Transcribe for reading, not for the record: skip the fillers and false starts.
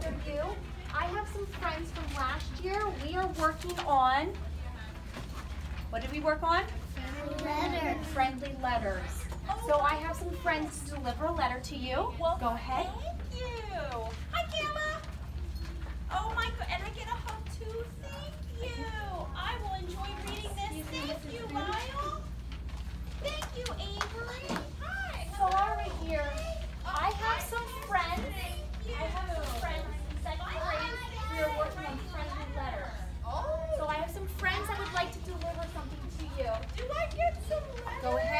of you. I have some friends from last year. We are working on, what did we work on? Letters. Friendly letters. So I have some friends to deliver a letter to you. Well, go ahead. Thank you. Hi, Gamma. Oh my God, and I get a hug too. Thank you. I will enjoy reading this. Thank you, Lyle. Thank you, Avery. Hi. So all right here, I have some friends. Thank you. I have some friends in second grade. We are working on friendly letters. Oh. So I have some friends that would like to deliver something to you. Do I get some letters? Go ahead.